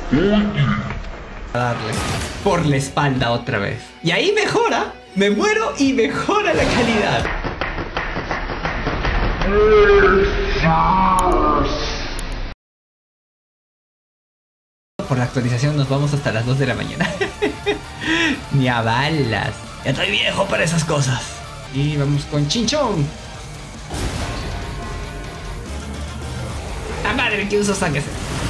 A darle por la espalda otra vez. Y ahí mejora. Me muero y mejora la calidad. Por la actualización nos vamos hasta las 2 de la mañana. Ni a balas. Ya estoy viejo para esas cosas. Y vamos con Chinchón. ¡Ah, madre! ¿Qué uso sáquese?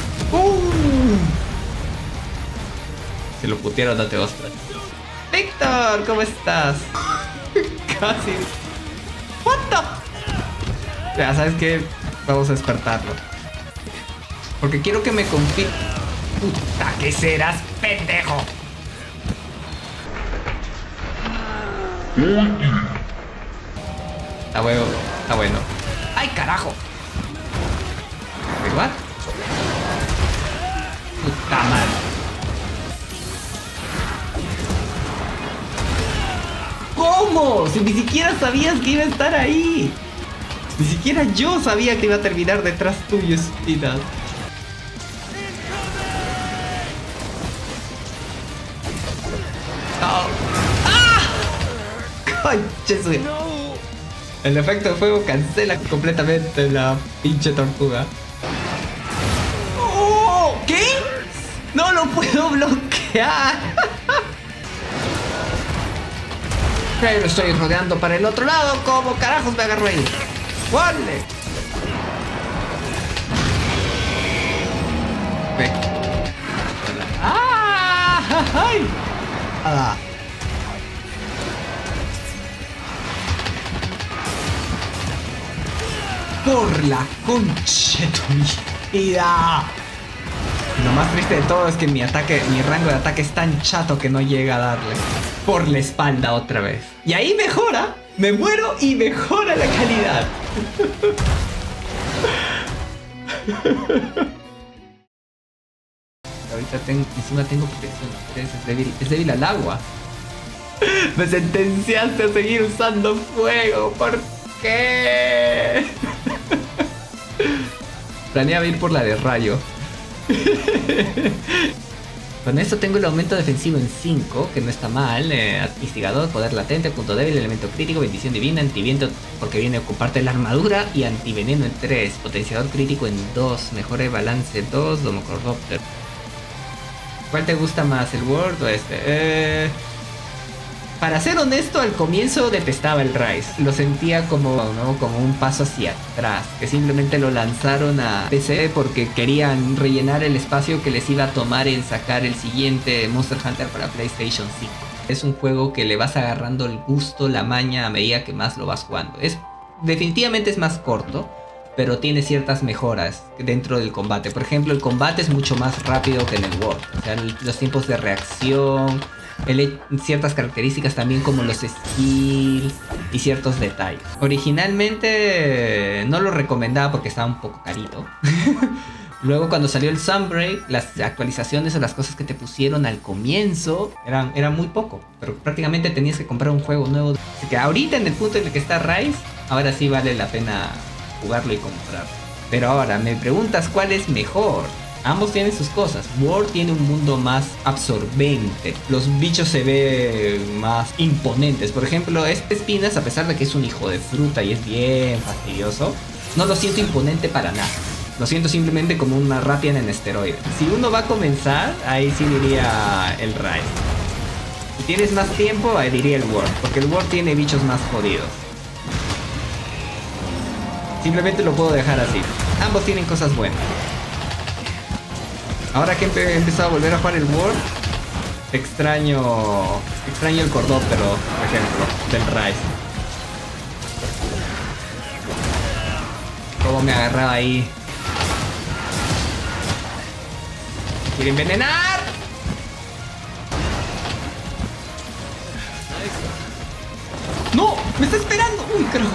Se lo putearon a te ostras. Víctor, ¿cómo estás? Casi. What the... Ya, ¿sabes qué? Vamos a despertarlo. Porque quiero que me confíe. Puta, que serás pendejo. Está bueno, está bueno. ¡Ay, carajo! ¿What? Puta madre. ¿Cómo? Si ni siquiera sabías que iba a estar ahí. Ni siquiera yo sabía que iba a terminar detrás tuyo, estúpida. Oh. ¡Ah! ¡Conche su... El efecto de fuego cancela completamente la pinche tortuga. ¡Oh! ¿Qué? ¡No lo puedo bloquear! Pero lo estoy rodeando para el otro lado. ¿Cómo carajos me agarro ahí? ¡Vale! Ve. ¡Ah! ¡Ay! ¡Ah! Por la concha de tu vida. Lo más triste de todo es que mi rango de ataque es tan chato que no llega a darle por la espalda otra vez. Y ahí mejora. Me muero y mejora la calidad. Ahorita encima tengo protección. Es débil al agua. Me sentenciaste a seguir usando fuego. ¿Por qué? Planeaba ir por la de rayo. Con esto tengo el aumento defensivo en 5, que no está mal. Instigador, poder latente, punto débil, elemento crítico, bendición divina, antiviento porque viene a ocuparte la armadura, y antiveneno en 3, potenciador crítico en 2, mejora balance 2, Domocordopter. ¿Cuál te gusta más, el Word o este? Para ser honesto, al comienzo detestaba el Rise. Lo sentía como, ¿no?, como un paso hacia atrás. Que simplemente lo lanzaron a PC porque querían rellenar el espacio que les iba a tomar en sacar el siguiente Monster Hunter para PlayStation 5. Es un juego que le vas agarrando el gusto, la maña a medida que más lo vas jugando. Definitivamente es más corto, pero tiene ciertas mejoras dentro del combate. Por ejemplo, el combate es mucho más rápido que en el World. O sea, los tiempos de reacción... ciertas características también, como los skills y ciertos detalles. Originalmente no lo recomendaba porque estaba un poco carito. Luego, cuando salió el Sunbreak, las actualizaciones o las cosas que te pusieron al comienzo eran muy poco, pero prácticamente tenías que comprar un juego nuevo. Así que ahorita, en el punto en el que está Rise, ahora sí vale la pena jugarlo y comprarlo. Pero ahora me preguntas cuál es mejor. Ambos tienen sus cosas. World tiene un mundo más absorbente. Los bichos se ven más imponentes. Por ejemplo, Espinas, a pesar de que es un hijo de fruta y es bien fastidioso, no lo siento imponente para nada. Lo siento simplemente como una Rathian en esteroide. Si uno va a comenzar, ahí sí diría el Rise. Si tienes más tiempo, ahí diría el World, porque el World tiene bichos más jodidos. Simplemente lo puedo dejar así. Ambos tienen cosas buenas. Ahora que he empezado a volver a jugar el World, extraño el Cordóptero, por ejemplo, del Rise. Cómo me agarraba ahí. ¡Quiere envenenar! ¡No! ¡Me está esperando! ¡Uy, carajo!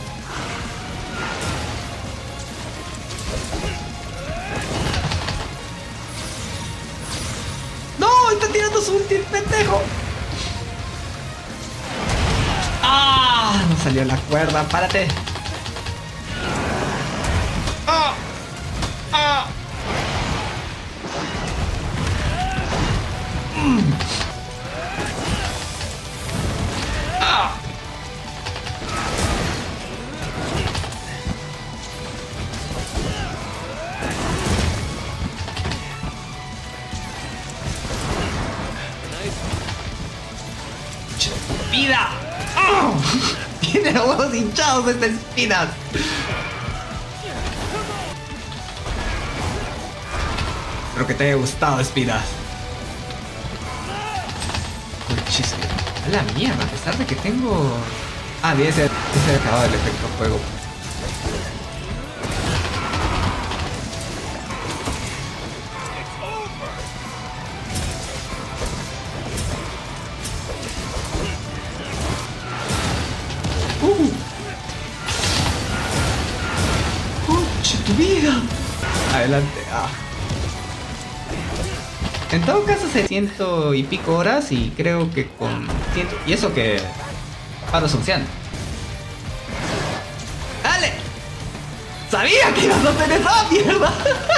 ¡Está tirando su ulti, pendejo! ¡Ah! No salió la cuerda, párate. ¡Ah! ¡Ah! ¡Ah! ¡Vida! ¡Oh! Tiene los huevos hinchados esta Espinas. Espero que te haya gustado, Espinas. Conchis, a la mierda, a pesar de que tengo... Ah, bien, se ha acabado el efecto fuego. ¡Conche tu vida! Adelante. Ah. En todo caso, 100 y pico horas y creo que con 100... Y eso que... Paro Sunciano. ¡Dale! ¡Sabía que ibas a hacer esa mierda!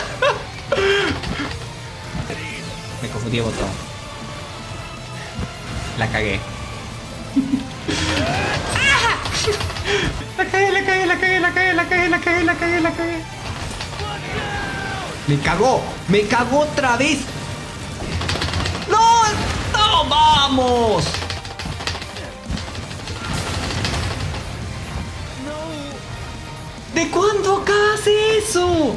Me confundí de botón. La cagué. La cagué. Me cagó otra vez. ¡No! ¡No! ¡Vamos! ¿De cuándo acá hace eso?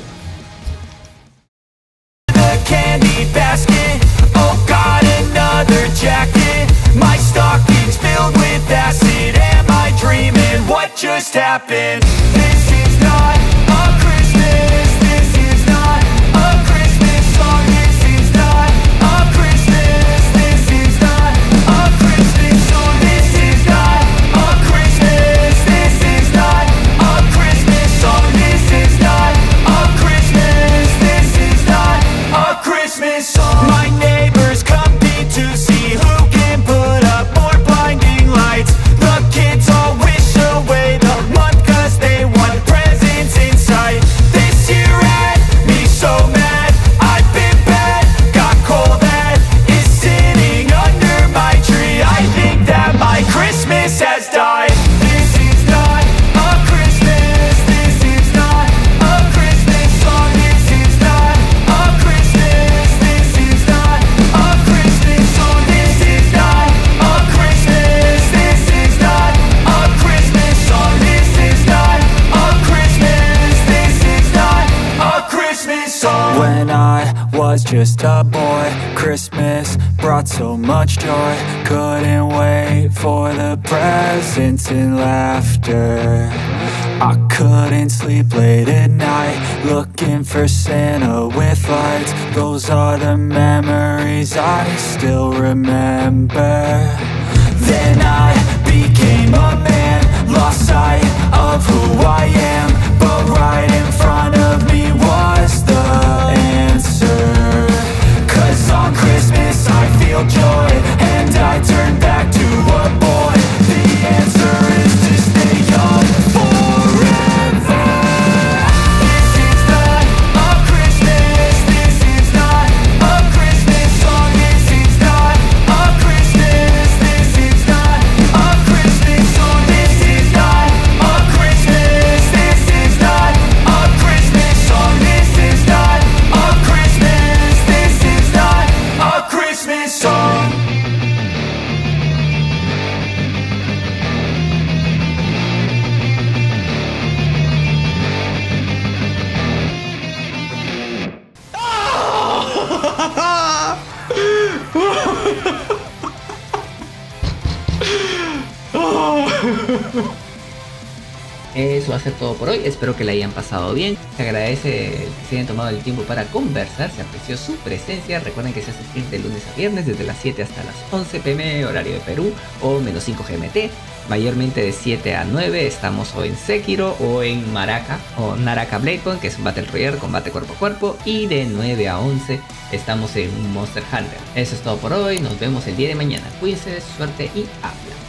The candy basket. Oh God, another jacket. My stocking's filled with acid. Am I dreaming? What just happened? This is not a Christmas. This is not a Christmas song. This is not a Christmas. This is not a Christmas song. This is not a Christmas. This is not a Christmas song. This is not a Christmas. This is not a Christmas song. My neighbors compete to see who can put up more blinding lights. The kids all wish away the month 'cause they want presents in sight. This year had me so mad. I've been bad, got coal that is sitting under my tree. I think that my Christmas has died. This is not a Christmas. This is not a Christmas song. This is not a Christmas. This is not a Christmas song. This is not a Christmas. This is not a Christmas song. This is not a Christmas. This is not a Christmas song. When I was just a boy, Christmas brought so much joy. Couldn't wait for the presents and laughter. I couldn't sleep late at night, looking for Santa with lights. Those are the memories I still remember. Then I became a man, lost sight of who I am. But right in front of me was the answer. 'Cause on Christmas I feel joy, and I turn back to a boy. The answer is to stay young forever. This is not a Christmas. This is not a Christmas song. This is not a Christmas. This is not a Christmas song. This is not a Christmas. This is not a Christmas song. This is not a Christmas. This is not a Christmas song. Eso va a ser todo por hoy, espero que la hayan pasado bien. Se agradece que se hayan tomado el tiempo para conversar, se apreció su presencia. Recuerden que se hace stream de lunes a viernes desde las 7 hasta las 11 pm horario de Perú o menos 5 GMT. Mayormente de 7 a 9 estamos o en Sekiro o en Maraka o Naraka Bladepoint, que es un Battle Royale, combate cuerpo a cuerpo. Y de 9 a 11 estamos en Monster Hunter. Eso es todo por hoy, nos vemos el día de mañana. Cuídense, suerte y habla.